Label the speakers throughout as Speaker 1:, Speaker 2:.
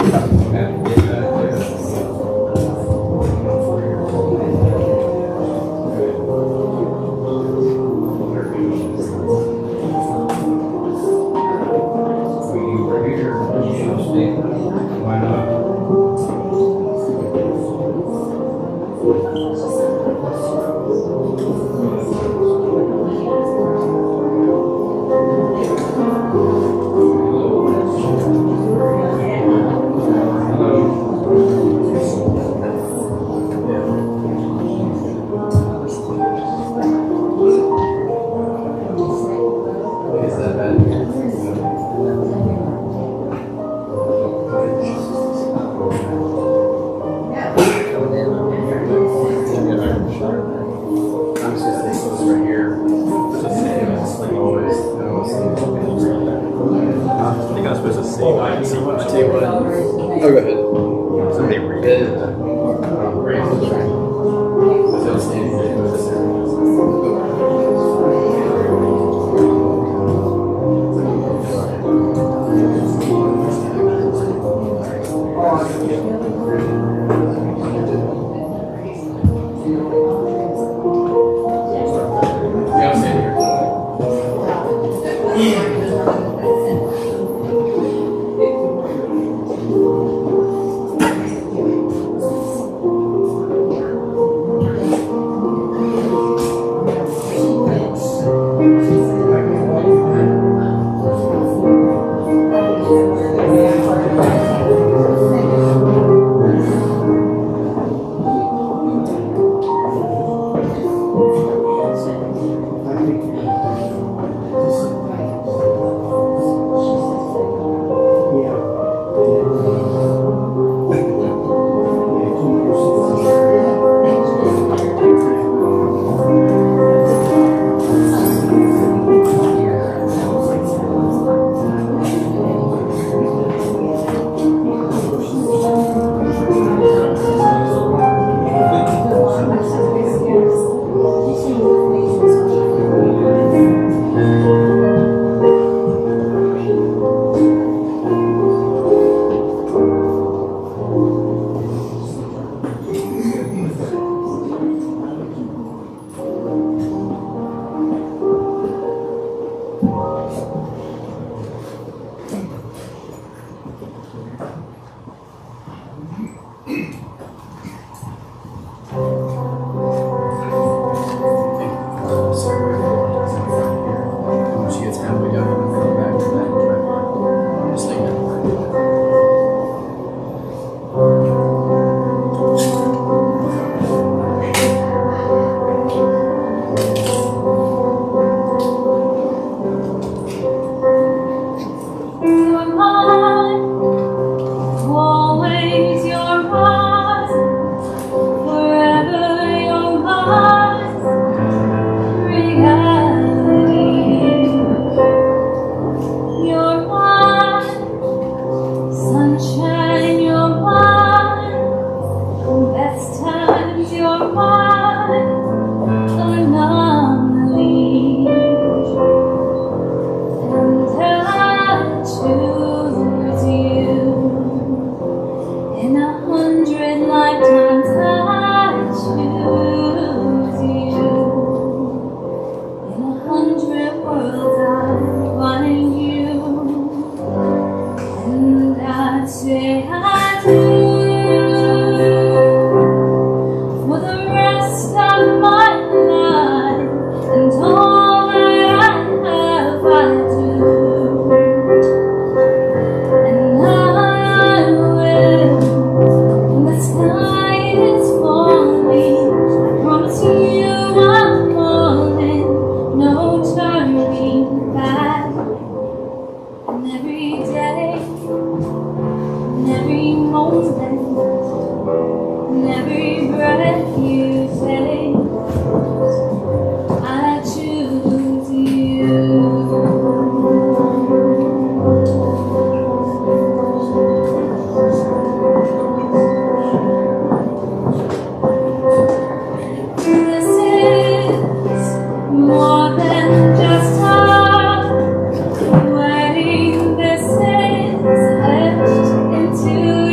Speaker 1: Into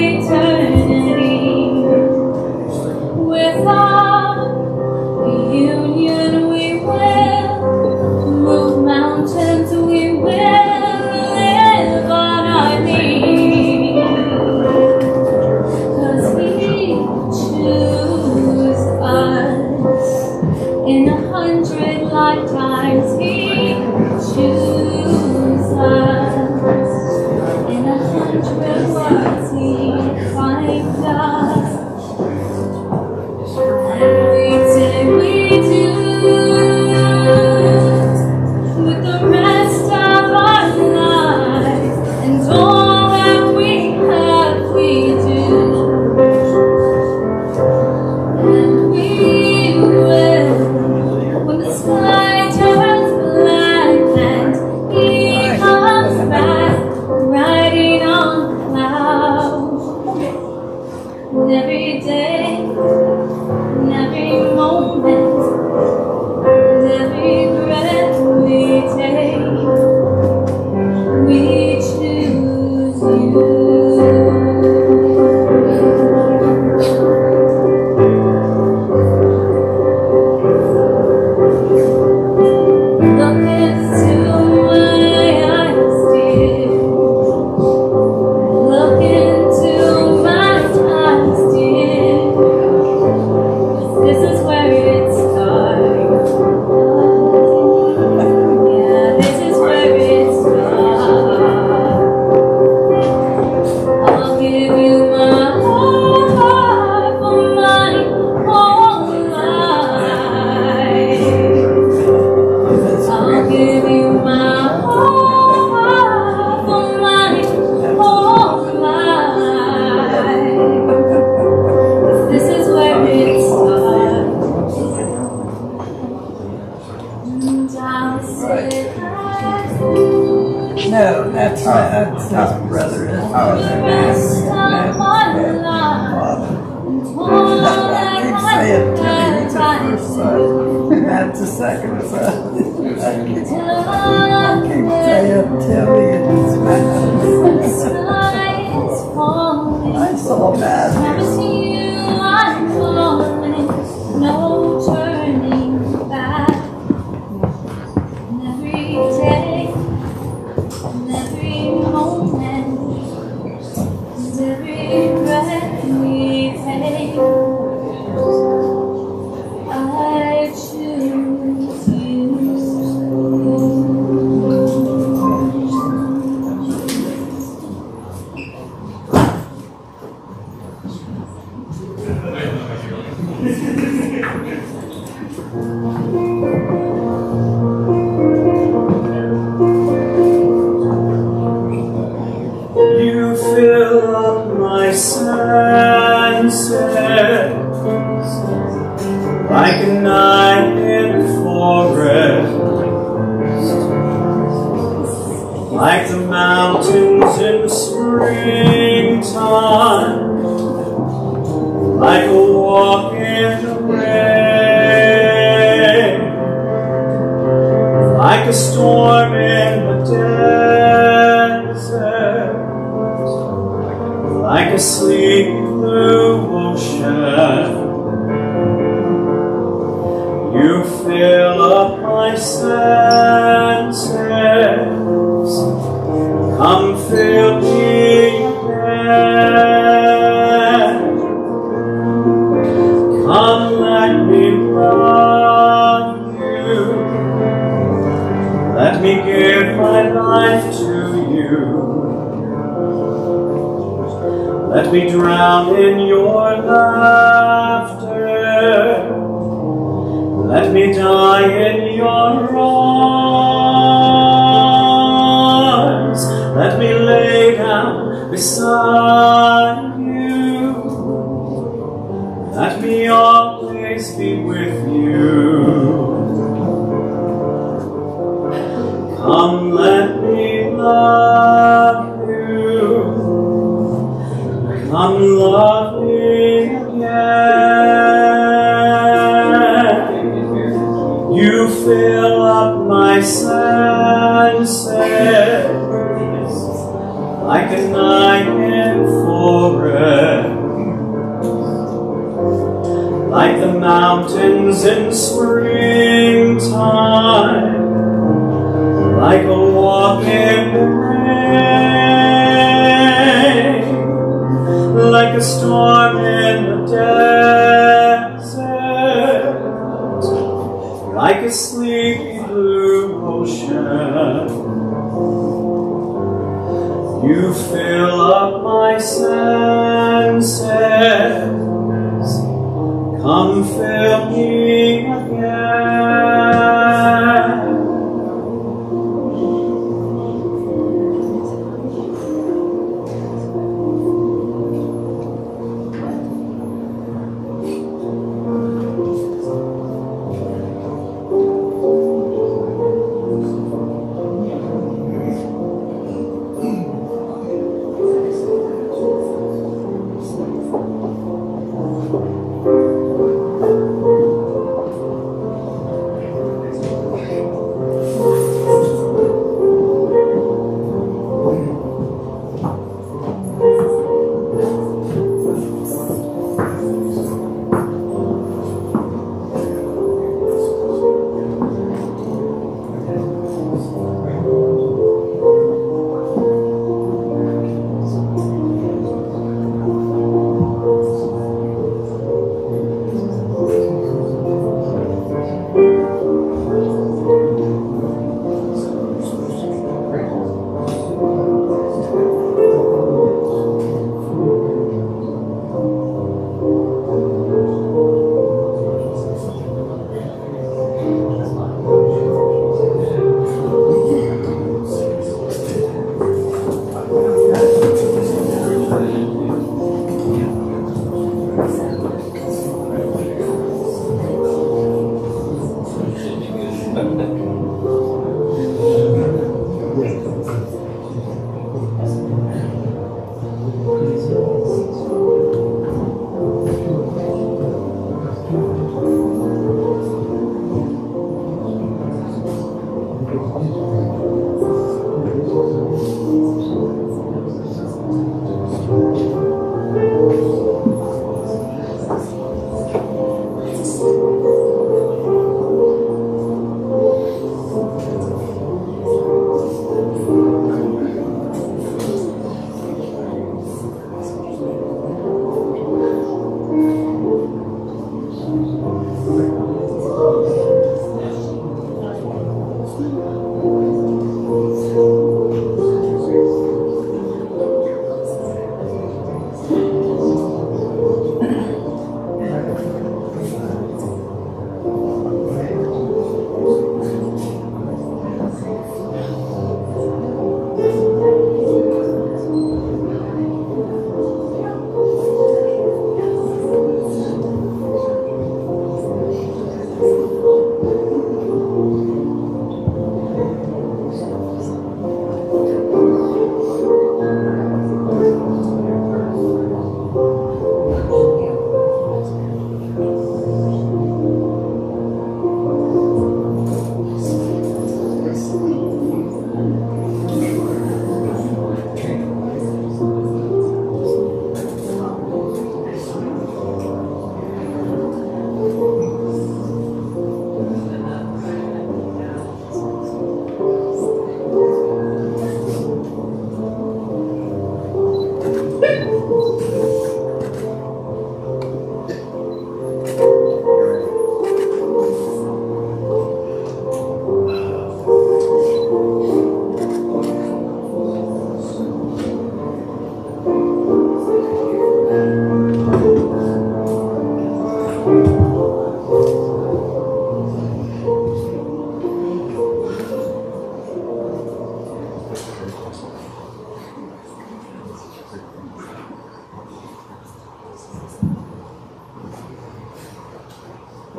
Speaker 1: give you my whole heart for my whole life. I'll give you my whole heart for my whole life. This is where it starts. And I'll say
Speaker 2: no, that's his brother. That's father. I keep saying Timmy's the first son. That's the second son. I keep saying Timmy and his man. I'm so mad.
Speaker 1: No turning back. And every day, and every moment, and every breath we take, I choose you.
Speaker 3: You fill up my senses like a night in a forest, like the mountains in springtime, like a walk in the rain, like a storm in the desert, like a sleepy blue ocean. You fill up my senses. Come fill me again. Come let me love you. Let me give my life to you. Let me drown in your laughter. Let me die in your arms. Let me lay down beside you. Let me always be with you. Come, let me love you. Come, love me again. You fill up my senses like a night in forest, like the mountains in springtime, like a walk in the rain, like a storm in the desert, like a sleepy blue ocean. You fill up my senses. Come fill me again.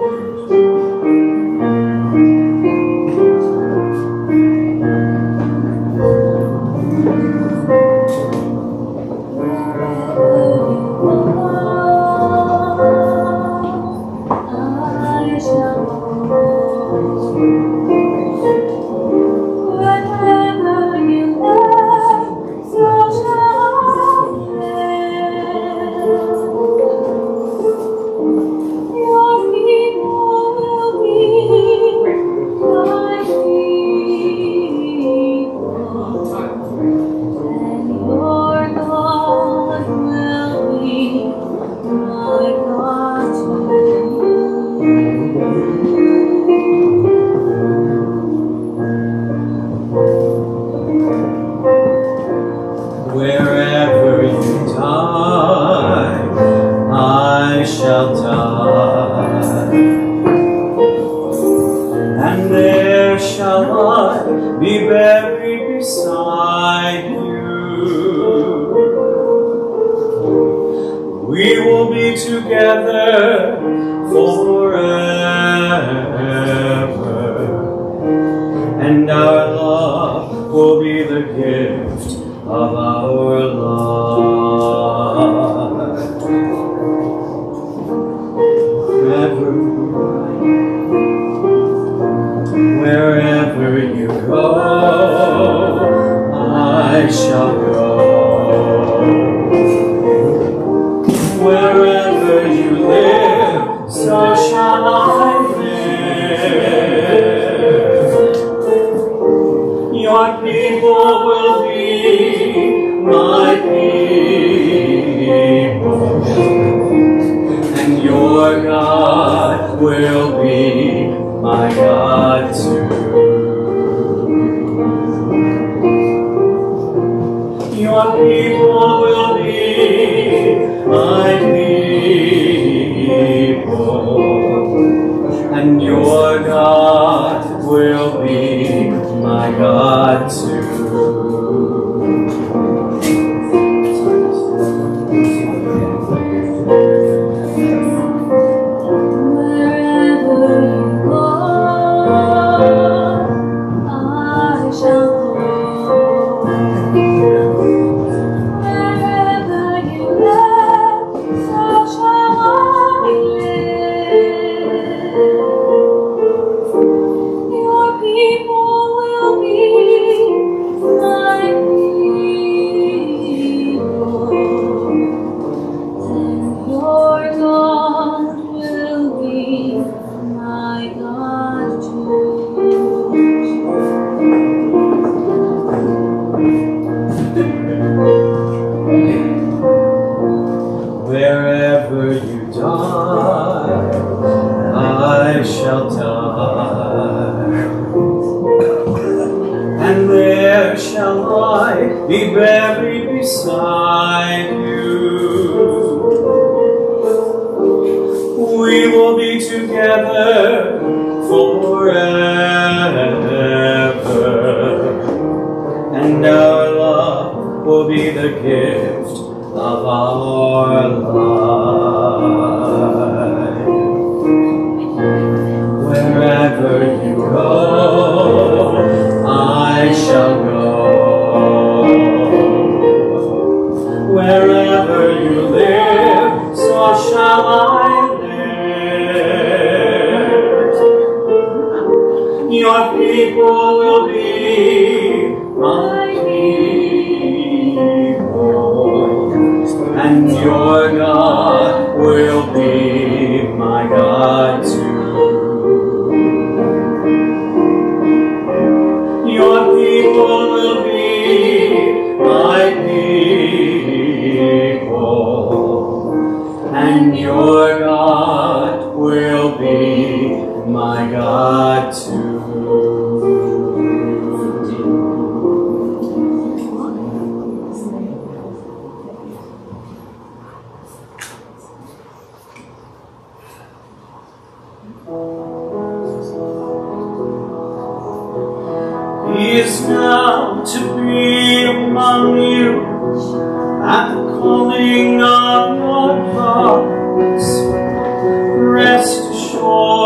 Speaker 3: Rest assured.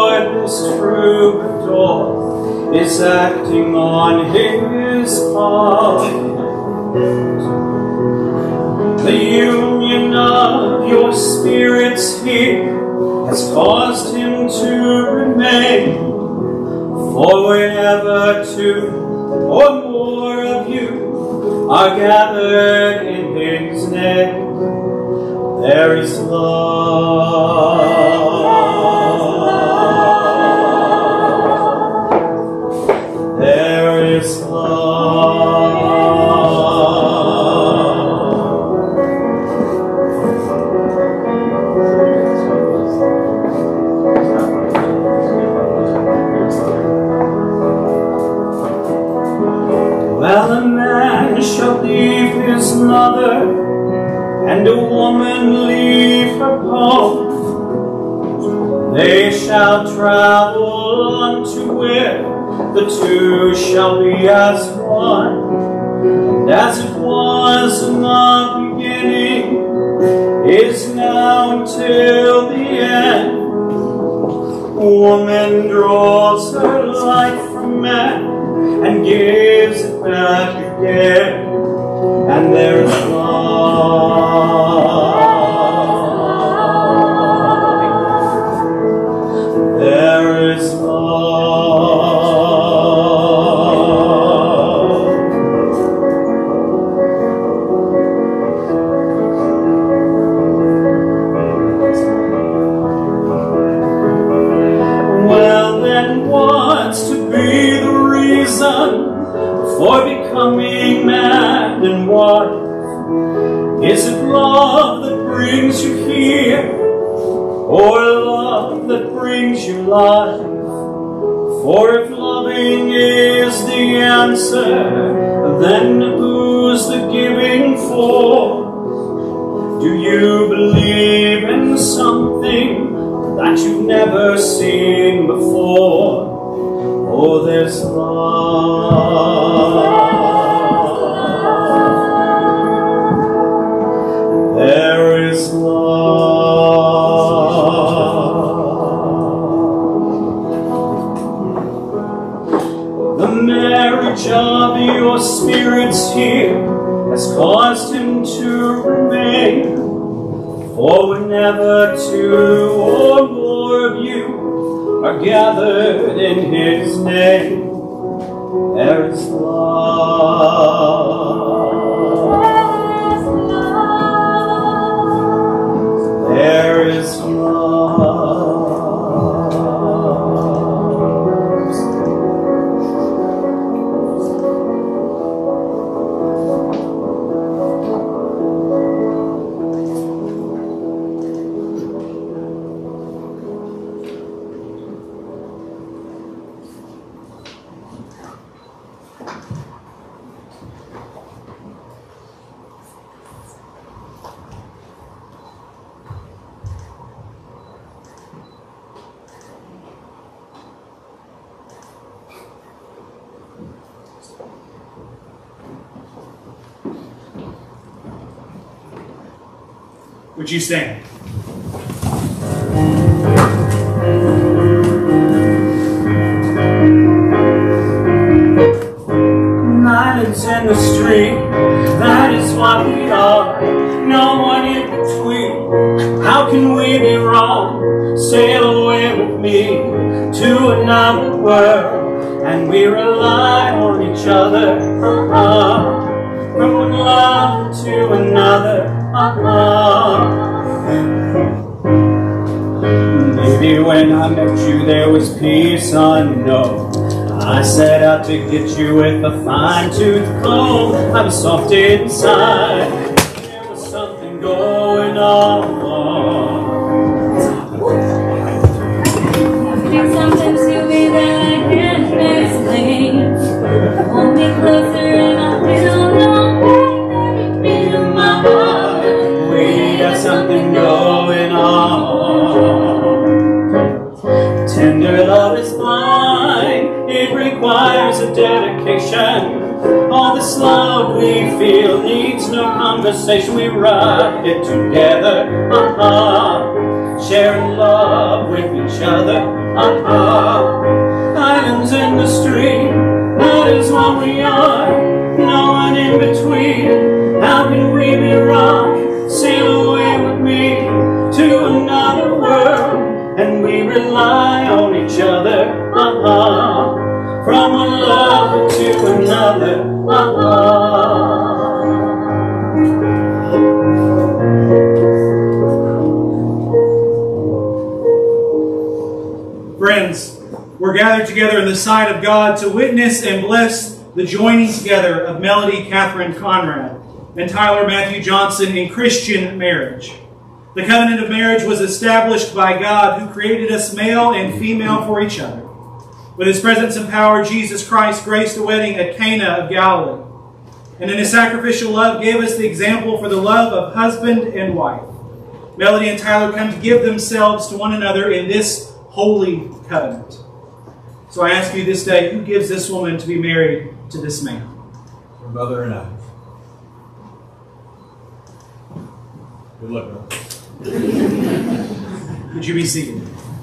Speaker 3: acting on his heart. The union of your spirits here has caused him to remain. For whenever two or more of you are gathered in his name, there is love. There is love. Well, a man shall leave his mother, and a woman leave her home. They shall travel unto where the two shall be as one. And as it was in the beginning, is now until the end. Woman draws her life from man and gives it back again. And there is love. There is love. Well, then what's to be the reason for becoming man and wife? Is it love that brings you here, or love that brings you life? For if loving is the answer, then who's the giving for? Do you believe in something that you've never seen before? Oh, there's love. There is love. The marriage of your spirits here has caused him to remain. For whenever two or more of you are gathered in his name, there is love. There is love.
Speaker 4: Would you stand?
Speaker 3: Islands in the street, that is what we are. No one in between. How can we be wrong? Sail away with me to another world, and we rely on each other. From one love to another. Maybe when I met you there was peace unknown. I set out to get you with a fine-tooth comb. I was soft inside. There was something going on.
Speaker 1: There's something to me that I can't explain. Hold me closer and I feel no pain in my heart.
Speaker 3: We got something going on. Tender love is blind. It requires a dedication. All this love we feel needs no conversation. We ride it together, sharing love with each other. Islands in the stream, how we are, no one in between. How can we be wrong? Sail away with me to another world, and we rely on each other. From one lover to another.
Speaker 4: Friends, we're gathered together in the sight of God to witness and bless the joining together of Melody Catherine Conrad and Tyler Matthew Johnson in Christian marriage. The covenant of marriage was established by God, who created us male and female for each other. With His presence and power, Jesus Christ graced the wedding at Cana of Galilee, and in His sacrificial love gave us the example for the love of husband and wife. Melody and Tyler come to give themselves to one another in this holy covenant. So I ask you this day, who gives this woman to be married to this man?
Speaker 5: Her mother and I. Good luck, brother.
Speaker 4: Would you be seated?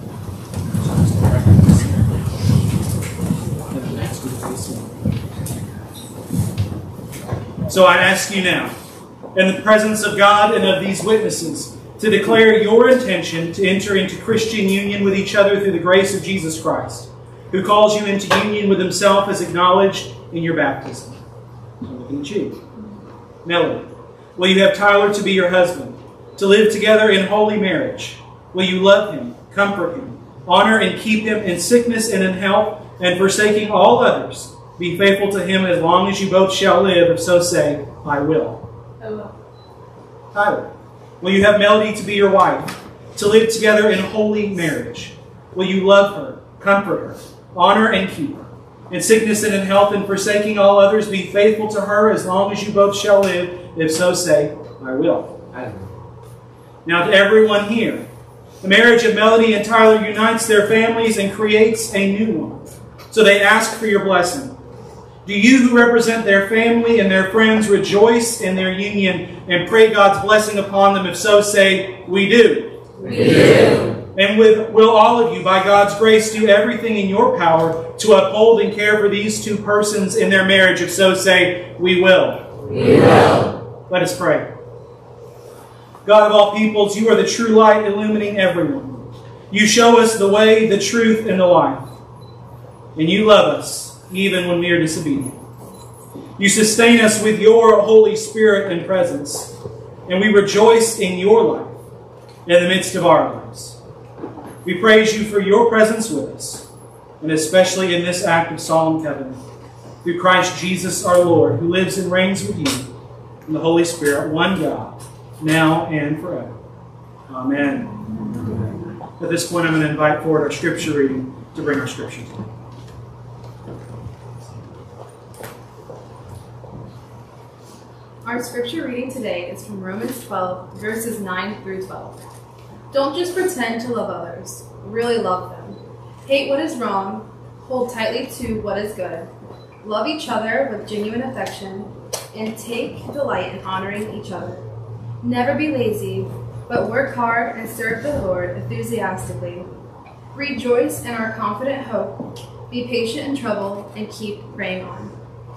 Speaker 4: So I ask you now, in the presence of God and of these witnesses, to declare your intention to enter into Christian union with each other through the grace of Jesus Christ, who calls you into union with Himself as acknowledged in your baptism. I'm looking at you. Melody, will you have Tyler to be your husband, to live together in holy marriage? Will you love him, comfort him, honor and keep him in sickness and in health, and forsaking all others, be faithful to him as long as you both shall live, if so say, I will?
Speaker 1: I will.
Speaker 4: Tyler, will you have Melody to be your wife, to live together in holy marriage? Will you love her, comfort her, honor and keep her, in sickness and in health, and forsaking all others, be faithful to her as long as you both shall live, if so say, I will?
Speaker 5: I will.
Speaker 4: Now to everyone here, the marriage of Melody and Tyler unites their families and creates a new one. So they ask for your blessing. Do you who represent their family and their friends rejoice in their union and pray God's blessing upon them? If so, say, we do.
Speaker 1: We do.
Speaker 4: And will all of you, by God's grace, do everything in your power to uphold and care for these two persons in their marriage? If so, say, we will.
Speaker 1: We will.
Speaker 4: Let us pray. God of all peoples, you are the true light illumining everyone. You show us the way, the truth, and the life. And you love us even when we are disobedient. You sustain us with your Holy Spirit and presence, and we rejoice in your life in the midst of our lives. We praise you for your presence with us, and especially in this act of solemn covenant, through Christ Jesus our Lord, who lives and reigns with you in the Holy Spirit, one God, now and forever. Amen. At this point, I'm going to invite forward our scripture reading to bring our scripture to you.
Speaker 6: Our scripture reading today is from Romans 12, verses 9 through 12. Don't just pretend to love others. Really love them. Hate what is wrong. Hold tightly to what is good. Love each other with genuine affection, and take delight in honoring each other. Never be lazy, but work hard and serve the Lord enthusiastically. Rejoice in our confident hope. Be patient in trouble, and keep praying on.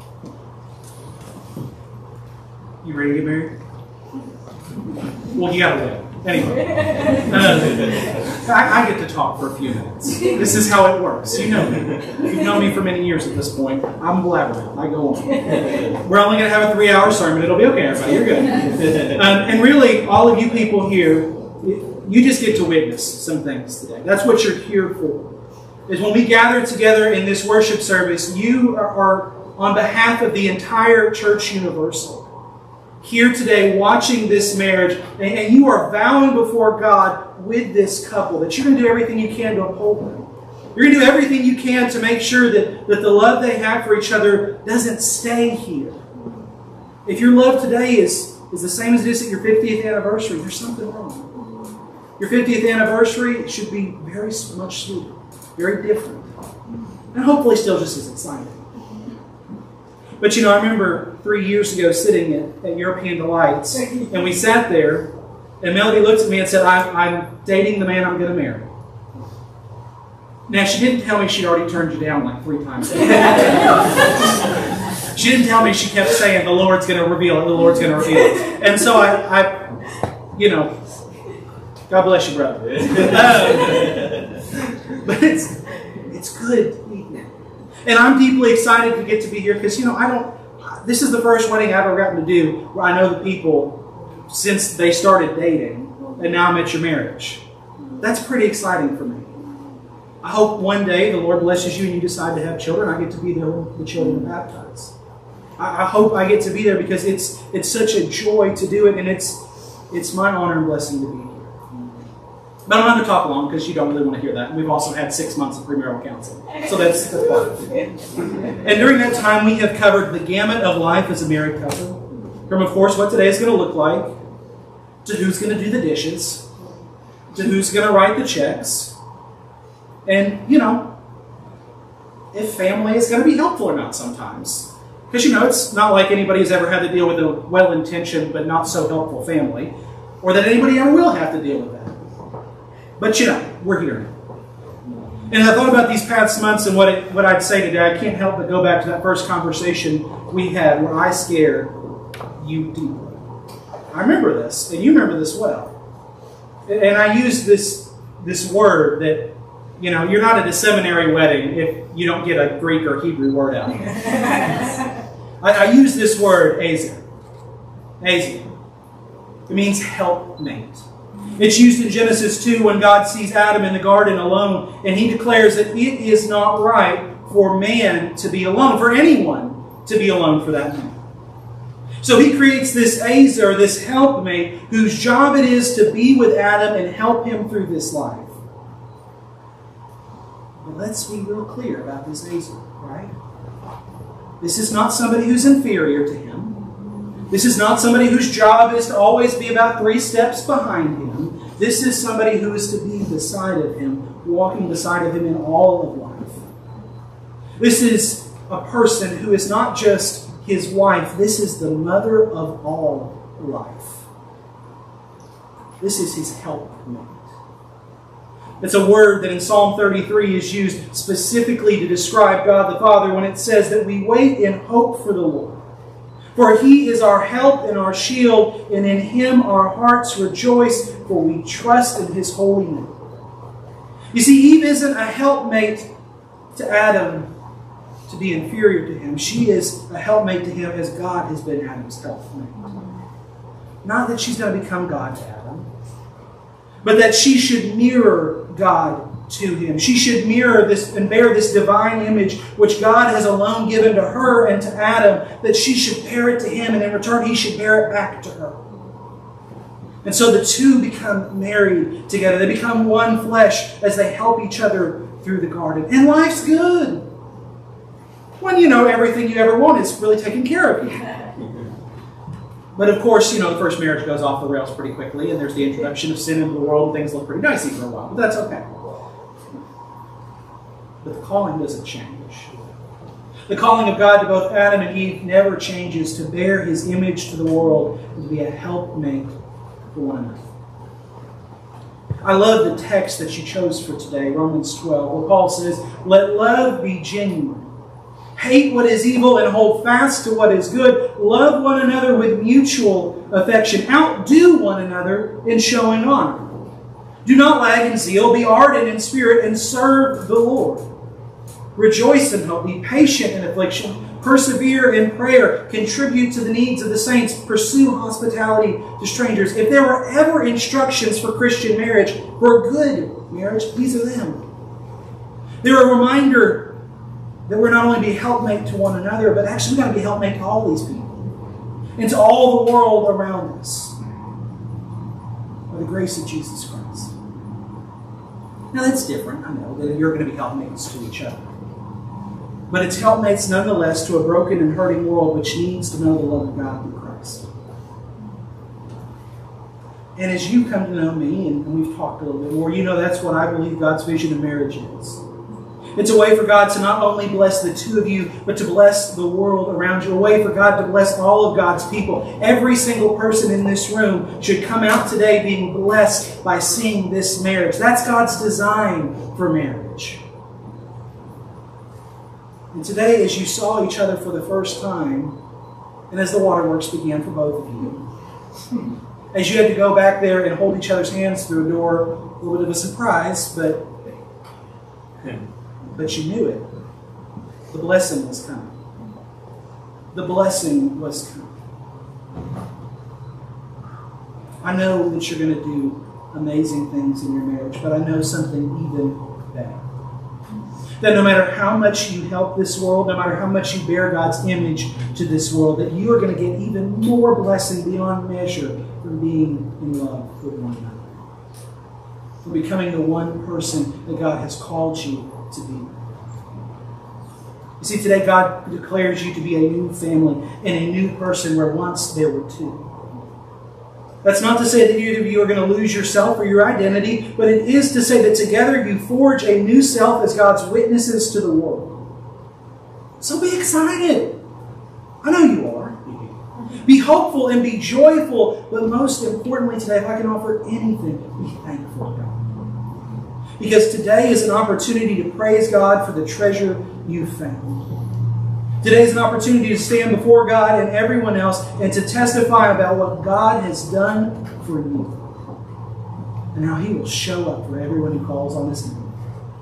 Speaker 4: You ready to get married? Well, you gotta wait. Anyway, I get to talk for a few minutes. This is how it works. You know me. You've known me for many years at this point. I'm blabbermouth. I go on. We're only going to have a 3-hour sermon. It'll be okay, everybody. You're good. And really, all of you people here, you just get to witness some things today. That's what you're here for. Is when we gather together in this worship service, you are on behalf of the entire Church Universal, here today watching this marriage, and you are vowing before God with this couple that you're going to do everything you can to uphold them. You're going to do everything you can to make sure that the love they have for each other doesn't stay here. If your love today is the same as it is at your 50th anniversary, there's something wrong. Your 50th anniversary should be very much sweeter, very different, and hopefully still just as exciting. But you know, I remember 3 years ago sitting at European Delights, and we sat there, and Melody looked at me and said, I'm dating the man I'm going to marry. Now, she didn't tell me she'd already turned you down like 3 times. She didn't tell me. She kept saying, the Lord's going to reveal it. The Lord's going to reveal it. And so I, you know, God bless you, brother. But it's good. And I'm deeply excited to get to be here because, you know, this is the first wedding I've ever gotten to do where I know the people since they started dating, and now I'm at your marriage. That's pretty exciting for me. I hope one day the Lord blesses you and you decide to have children. I get to be there when the children are baptized. I hope I get to be there because it's such a joy to do it, and it's my honor and blessing to be here. But I'm not going to talk long because you don't really want to hear that. We've also had 6 months of premarital counseling. So that's part of it. And during that time, we have covered the gamut of life as a married couple. From, of course, what today is going to look like, to who's going to do the dishes, to who's going to write the checks, and, you know, if family is going to be helpful or not sometimes. Because, you know, it's not like anybody has ever had to deal with a well-intentioned but not so helpful family, or that anybody ever will have to deal with that. But, you know, we're here now. And I thought about these past months and what I'd say today. I can't help but go back to that first conversation we had where I scared you deeply. I remember this, and you remember this well. And I use this word that, you know, you're not at a seminary wedding if you don't get a Greek or Hebrew word out. I use this word, ezer. Ezer. It means helpmate. It's used in Genesis 2 when God sees Adam in the garden alone, and he declares that it is not right for man to be alone, for anyone to be alone for that matter. So he creates this ezer, this helpmate, whose job it is to be with Adam and help him through this life. But let's be real clear about this ezer, right? This is not somebody who's inferior to him. This is not somebody whose job is to always be about 3 steps behind him. This is somebody who is to be beside of him, walking beside of him in all of life. This is a person who is not just his wife. This is the mother of all life. This is his helpmate. It's a word that in Psalm 33 is used specifically to describe God the Father when it says that we wait in hope for the Lord. For he is our help and our shield, and in him our hearts rejoice, for we trust in his holy name. You see, Eve isn't a helpmate to Adam to be inferior to him. She is a helpmate to him as God has been Adam's helpmate. Not that she's going to become God to Adam, but that she should mirror God to him. She should mirror this and bear this divine image which God has alone given to her and to Adam, that she should bear it to him, and in return he should bear it back to her. And so the two become married together. They become one flesh as they help each other through the garden. And life's good. When you know everything you ever want is really taken care of you. But of course, you know, the first marriage goes off the rails pretty quickly, and there's the introduction of sin into the world, and things look pretty dicey for a while. But that's okay. But the calling doesn't change. The calling of God to both Adam and Eve never changes, to bear his image to the world and to be a helpmate for one another. I love the text that you chose for today, Romans 12, where Paul says, "Let love be genuine. Hate what is evil and hold fast to what is good. Love one another with mutual affection. Outdo one another in showing honor. Do not lag in zeal. Be ardent in spirit and serve the Lord. Rejoice in hope. Be patient in affliction. Persevere in prayer. Contribute to the needs of the saints. Pursue hospitality to strangers." If there were ever instructions for Christian marriage, for good marriage, these are them. They're a reminder that we're not only be helpmate to one another, but actually we've got to be helpmate to all these people. And to all the world around us. By the grace of Jesus Christ. Now that's different, I know, that you're going to be helpmates to each other. But it's helpmates nonetheless to a broken and hurting world which needs to know the love of God through Christ. And as you come to know me, and we've talked a little bit more, you know that's what I believe God's vision of marriage is. It's a way for God to not only bless the two of you, but to bless the world around you. A way for God to bless all of God's people. Every single person in this room should come out today being blessed by seeing this marriage. That's God's design for marriage. And today, as you saw each other for the first time, and as the waterworks began for both of you, as you had to go back there and hold each other's hands through a door, a little bit of a surprise, but you knew it. The blessing was coming. The blessing was coming. I know that you're going to do amazing things in your marriage, but I know something even better. That no matter how much you help this world, no matter how much you bear God's image to this world, that you are going to get even more blessing beyond measure from being in love with one another. From becoming the one person that God has called you to be. You see, today God declares you to be a new family and a new person where once there were two. That's not to say that either of you are going to lose yourself or your identity, but it is to say that together you forge a new self as God's witnesses to the world. So be excited. I know you are. Be hopeful and be joyful, but most importantly today, if I can offer anything, be thankful to God. Because today is an opportunity to praise God for the treasure you found. Today is an opportunity to stand before God and everyone else and to testify about what God has done for you and how He will show up for everyone who calls on His name.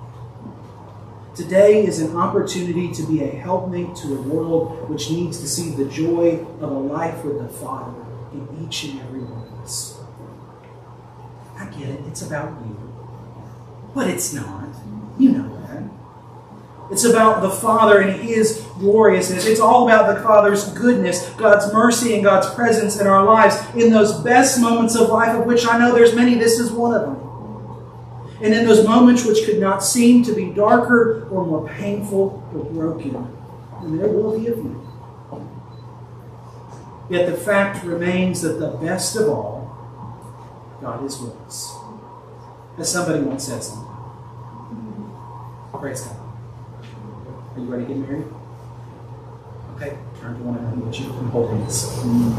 Speaker 4: Today is an opportunity to be a helpmate to a world which needs to see the joy of a life with the Father in each and every one of us. I get it. It's about you. But it's not. You know that. It's about the Father and His gloriousness. It's all about the Father's goodness, God's mercy, and God's presence in our lives in those best moments of life, of which I know there's many. This is one of them. And in those moments which could not seem to be darker or more painful or broken. And there will be a few. Yet the fact remains that the best of all, God is with us. As somebody once said something. Praise God. Are you ready to get married? Okay, turn to one another and you can hold hands.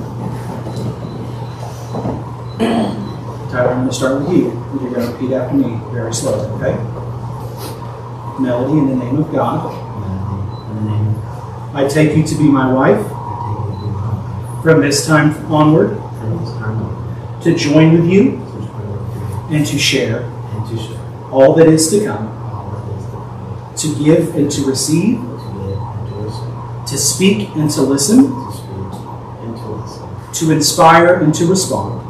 Speaker 4: Tyler, I'm going to start with you. You're going to repeat after me very slowly, okay? Melody, in the name of God, I take you to be my wife from this time onward, to join with you and to share all that is to come, to give and to receive, to speak and to listen, to inspire and to respond,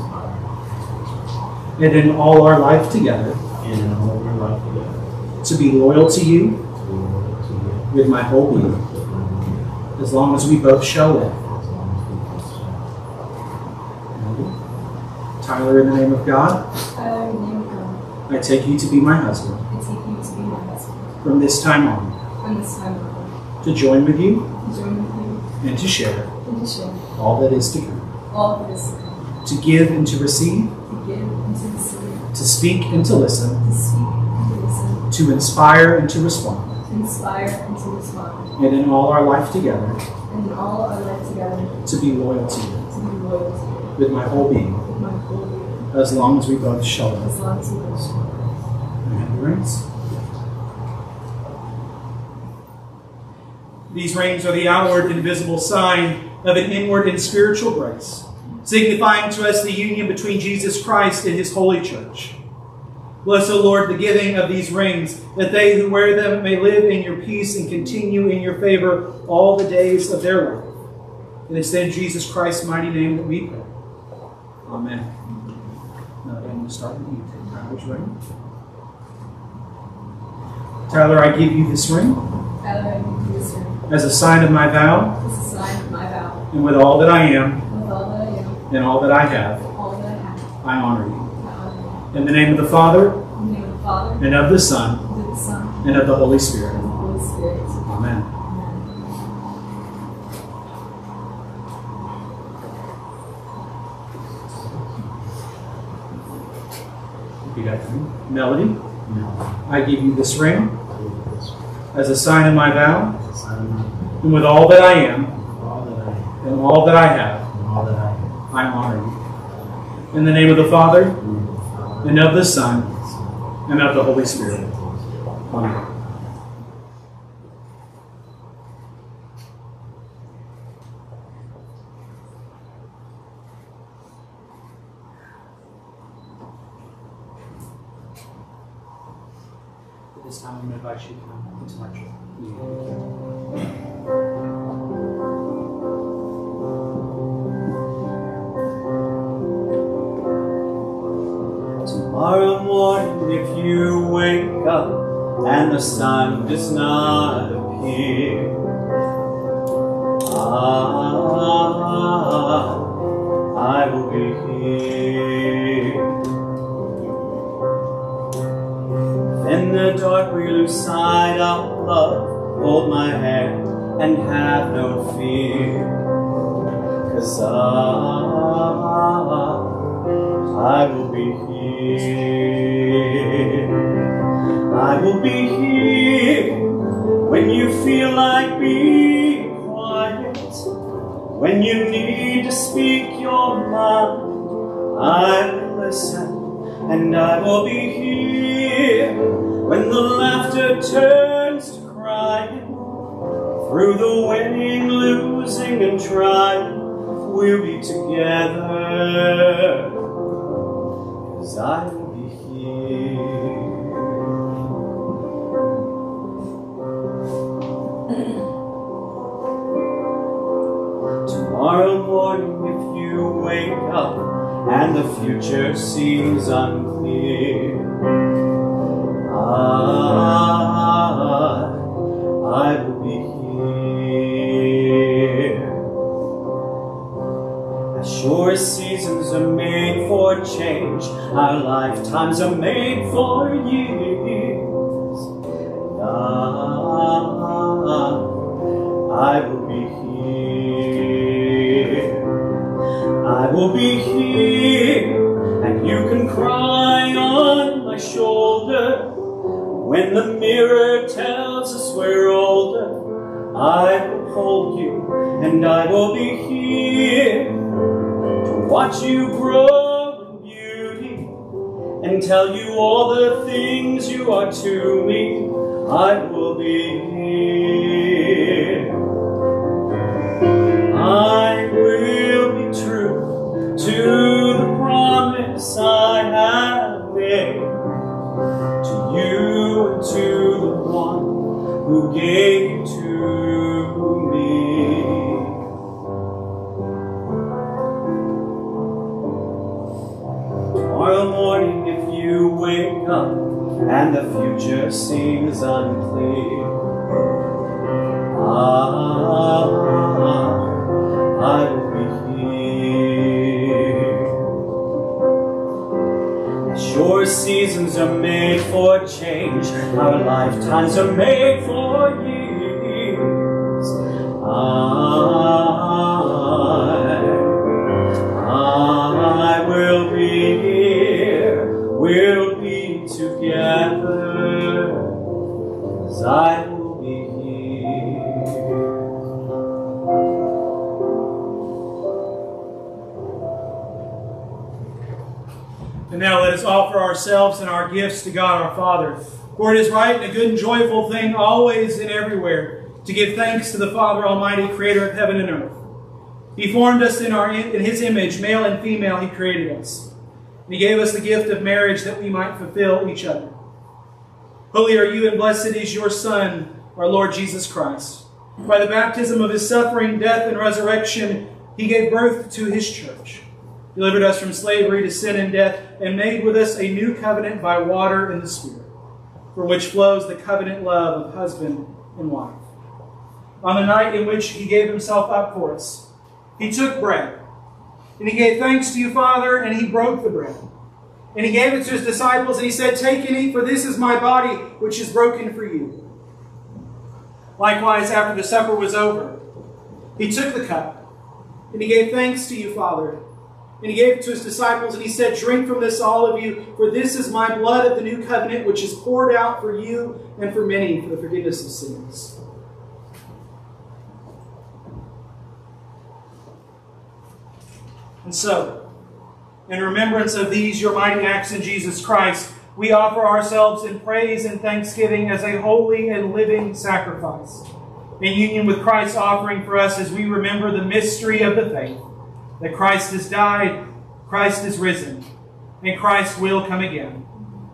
Speaker 4: and in all our life together, to be loyal to you with my whole being, as long as we both shall live. Tyler, in the name of God, I take you to be my husband. From this time on, to join with you, and to share all that is to come, to give and to receive, to speak and to listen, to inspire and to respond, and in all our life together, to be loyal to you with my whole being, as long as we both shall live. May I have the rings? These rings are the outward and visible sign of an inward and spiritual grace, signifying to us the union between Jesus Christ and His holy church. Bless, O Lord, the giving of these rings, that they who wear them may live in your peace and continue in your favor all the days of their life. And it's in Jesus Christ's mighty name that we pray. Amen. Now I'm going to start with you. Take Tyler's ring. Tyler, I give you this ring. As a sign of my vow. And with all that I am. And all that I have. I honor you. In the name of the Father. And of the Son. And of the Holy Spirit. Amen. You got the ring? Melody? I give you this ring as a sign of my vow, and with all that I am, and all that I have, I honor you. In the name of the Father, and of the Son, and of the Holy Spirit. Amen. This time I'm going to invite you to come into my church.
Speaker 3: Tomorrow morning, if you wake up and the sun does not appear, I will be here. If in the dark we lose sight of love, hold my hand and have no fear, 'cause I will be here. I will be here when you feel like being quiet, when you need to speak your mind. I will listen, and I will be here when the laughter turns to crying. Through the winning, losing, and trying, we'll be together, 'cause I will be here. Tomorrow morning, if you wake up and the future seems unclear, I will be here. As sure as seasons are made for change, our lifetimes are made for years. I will be here. I will be here, and you can cry on my shoulder. When the mirror tells us we're older, I will hold you, and I will be here to watch you grow in beauty and tell you all the things you are to me. I will be here. I will be true to the promise I have made, to you and to the one who gave you to me. Tomorrow morning, if you wake up and the future seems unclear, I will be here. As sure as seasons are made for change, our lifetimes are made for years. I will be here. We'll be together, 'cause I will be here.
Speaker 4: And now let us offer ourselves and our gifts to God our Father. For it is right and a good and joyful thing always and everywhere to give thanks to the Father Almighty, creator of heaven and earth. He formed us in His image, male and female He created us. And He gave us the gift of marriage that we might fulfill each other. Holy are you and blessed is your Son, our Lord Jesus Christ. By the baptism of His suffering, death, and resurrection, He gave birth to His church, delivered us from slavery to sin and death, and made with us a new covenant by water and the Spirit, from which flows the covenant love of husband and wife. On the night in which He gave Himself up for us, He took bread, and He gave thanks to you, Father, and He broke the bread. And He gave it to His disciples, and He said, "Take and eat, for this is my body, which is broken for you." Likewise, after the supper was over, He took the cup, and He gave thanks to you, Father, and He gave it to His disciples, and He said, "Drink from this, all of you, for this is my blood of the new covenant, which is poured out for you and for many for the forgiveness of sins." And so, in remembrance of these, your mighty acts in Jesus Christ, we offer ourselves in praise and thanksgiving as a holy and living sacrifice, in union with Christ's offering for us as we remember the mystery of the faith, that Christ has died, Christ is risen, and Christ will come again.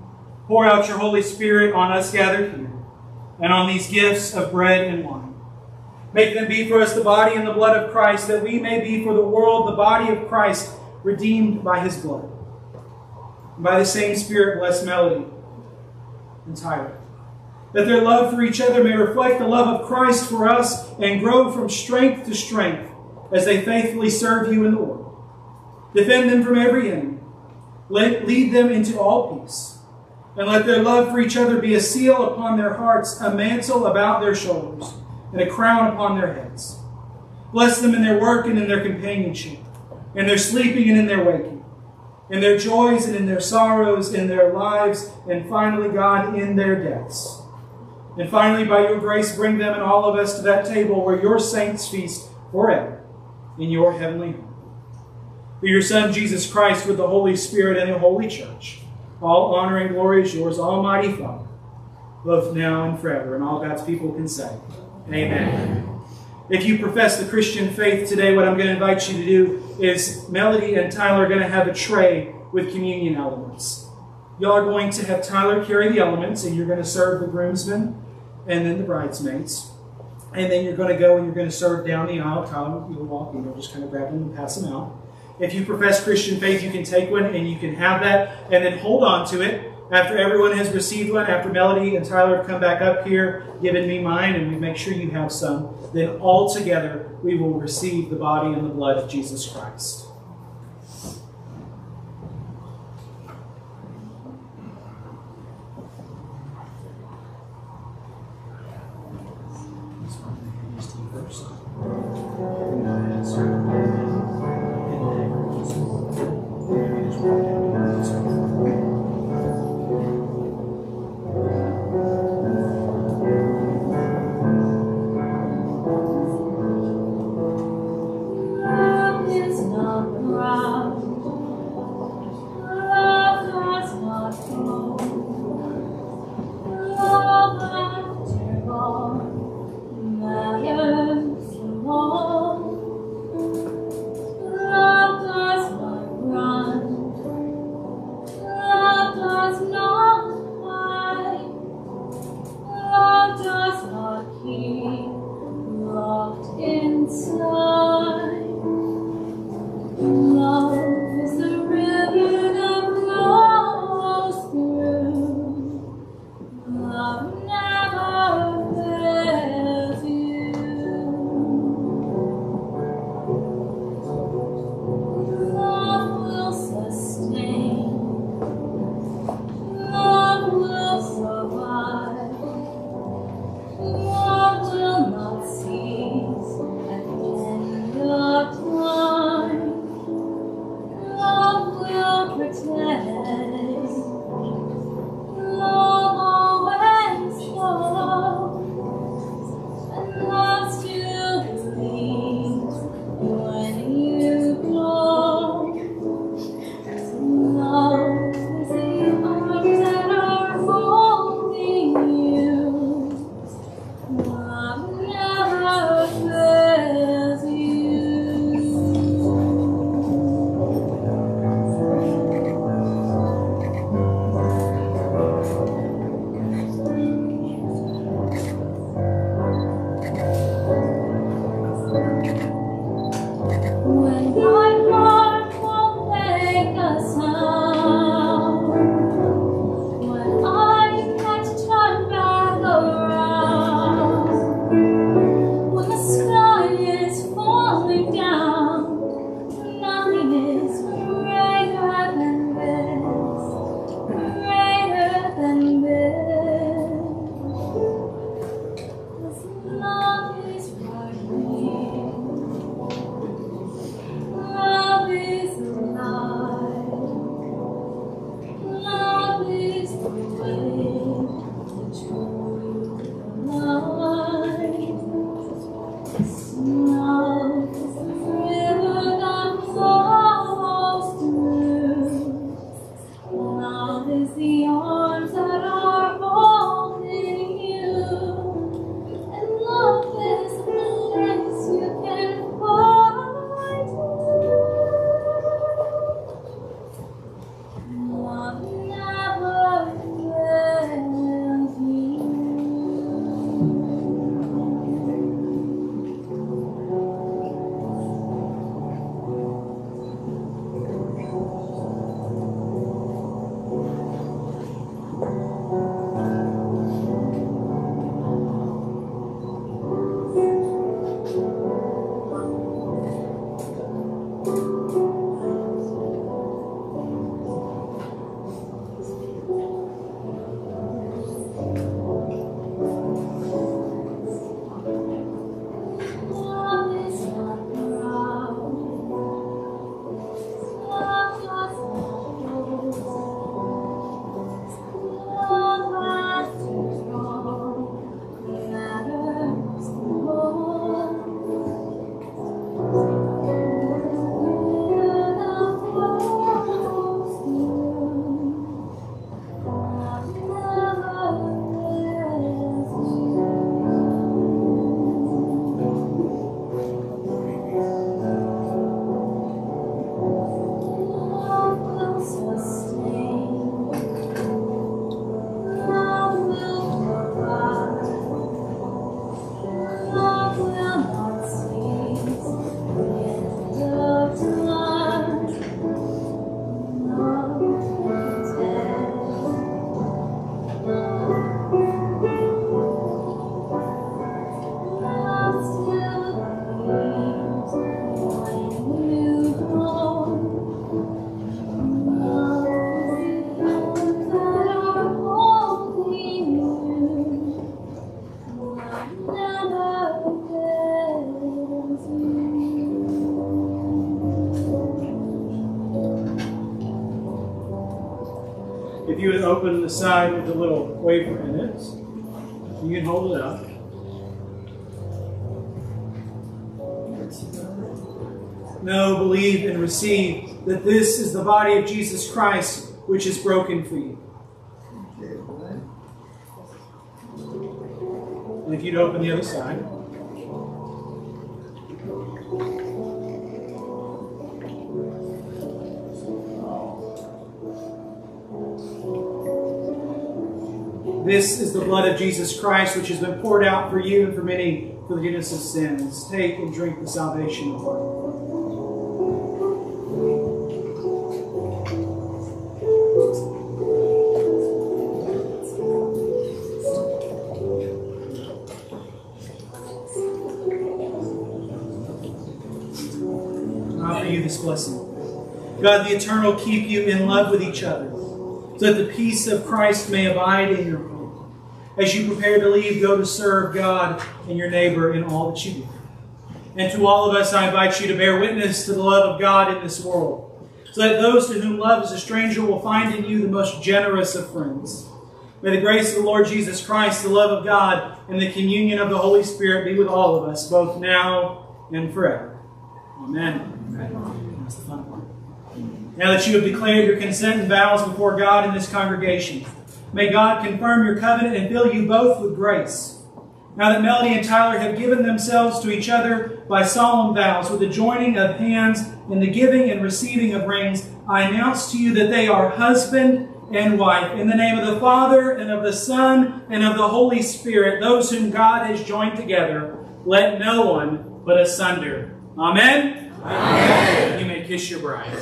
Speaker 4: Pour out your Holy Spirit on us gathered here, and on these gifts of bread and wine. Make them be for us the body and the blood of Christ, that we may be for the world the body of Christ, redeemed by his blood. And by the same Spirit, bless Melody and Tyler, that their love for each other may reflect the love of Christ for us and grow from strength to strength as they faithfully serve you in the world. Defend them from every enemy. Lead them into all peace. And let their love for each other be a seal upon their hearts, a mantle about their shoulders, and a crown upon their heads. Bless them in their work and in their companionship, in their sleeping and in their waking, in their joys and in their sorrows, in their lives, and finally, God, in their deaths. And finally, by your grace, bring them and all of us to that table where your saints feast forever in your heavenly home. Through your Son, Jesus Christ, with the Holy Spirit and the Holy Church, all honor and glory is yours, Almighty Father, both now and forever. And all God's people can say, Amen. If you profess the Christian faith today, what I'm going to invite you to do is Melody and Tyler are going to have a tray with communion elements. Y'all are going to have Tyler carry the elements, and you're going to serve the groomsmen and then the bridesmaids. And then you're going to go and you're going to serve down the aisle. Tyler, you'll walk in, you'll just kind of grab them and pass them out. If you profess Christian faith, you can take one and you can have that and then hold on to it. After everyone has received one, after Melody and Tyler have come back up here, given me mine, and we make sure you have some, then all together we will receive the body and the blood of Jesus Christ. if you would open the side with the little wafer in it, you can hold it up. Know, believe, and receive that this is the body of Jesus Christ, which is broken for you. And if you'd open the other side. This is the blood of Jesus Christ, which has been poured out for you and for many for the forgiveness of sins. Take and drink the salvation of life. I offer you this blessing. God the Eternal keep you in love with each other, so that the peace of Christ may abide in your home. As you prepare to leave, go to serve God and your neighbor in all that you do. And to all of us, I invite you to bear witness to the love of God in this world, so that those to whom love is a stranger will find in you the most generous of friends. May the grace of the Lord Jesus Christ, the love of God, and the communion of the Holy Spirit be with all of us, both now and forever. Amen. That's the fun part. Now that you have declared your consent and vows before God in this congregation, may God confirm your covenant and fill you both with grace. Now that Melody and Tyler have given themselves to each other by solemn vows, with the joining of hands and the giving and receiving of rings, I announce to you that they are husband and wife. In the name of the Father, and of the Son, and of the Holy Spirit, those whom God has joined together, let no one put asunder. Amen? Amen. You may kiss your bride.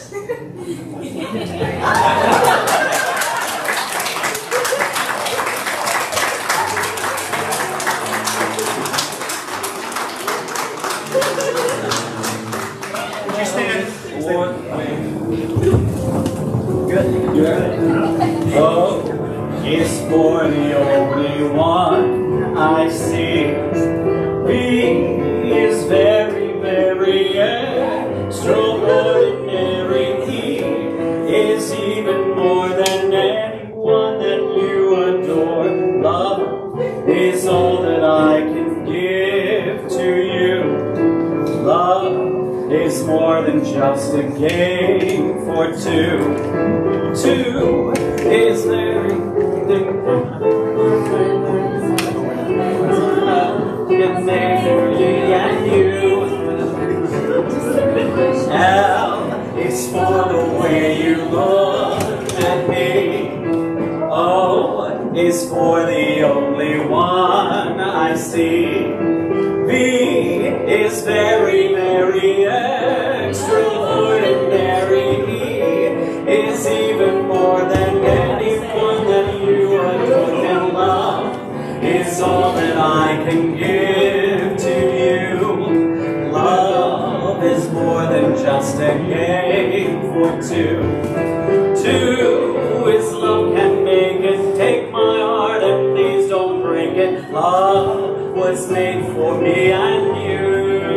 Speaker 3: Oh, it's for the only one I see. He is very, very extraordinary. He is even more than anyone that you adore. Love is all that I can give to you. Love is more than just a game for two. Two is very and you. L is for the way you look at me. O is for the only one I see. V is very, very extraordinary. Is even more than anyone that you adore, and love is all that I can give to you. Love is more than just a game for two. Two is love can make it. Take my heart and please don't break it. Love was made for me and you.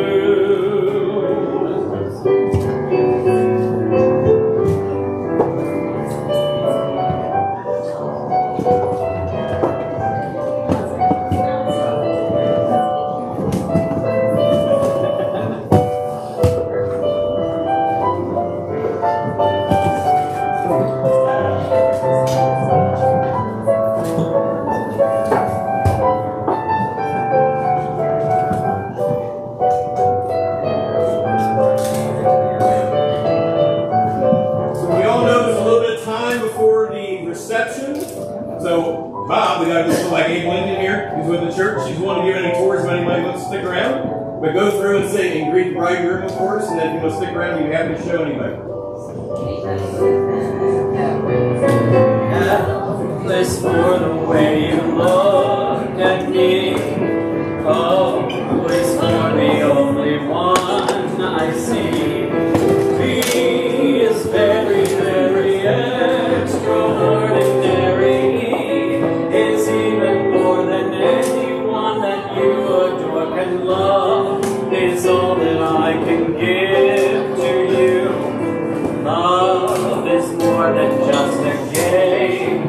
Speaker 5: But go through and sing and greet the bridegroom, of course, and then if you want to stick around, you have to show anybody.
Speaker 3: This for the way you look at me. Oh, it's for the only one I see. He is very, very extraordinary. Is even more than anyone that you adore can love. Is all that I can give to you. Love is more than just a game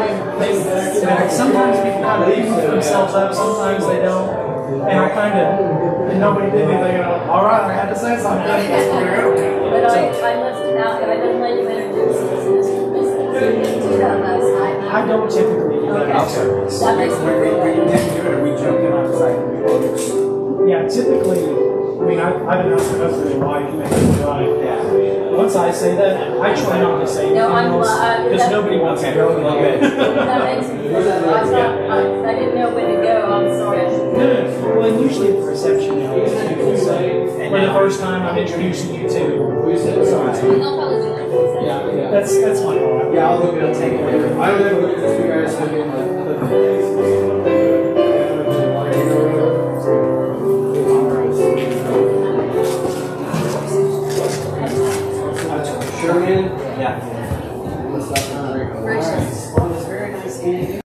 Speaker 4: sometimes people kind of beat themselves up, sometimes they don't. And I kind of, and nobody did anything, and I'm like, all right, I had to say something.
Speaker 1: But I listed out, I didn't let you introduce us. You didn't do that last night.
Speaker 4: I don't typically do that.
Speaker 1: Okay. That makes me feel better.
Speaker 4: Yeah, typically, I mean, I've been asked the husband and wife, once I say that, I try not to say anything else, because nobody wants to go.
Speaker 1: That makes me feel better. I didn't know when to go, I'm sorry.
Speaker 4: No. Well, and usually at the reception, people say, for the first time, I'm introducing you to. That's my call.
Speaker 5: Yeah, I'll look at it. Take it later. I don't ever look at this. You guys look at Sherman? Yeah.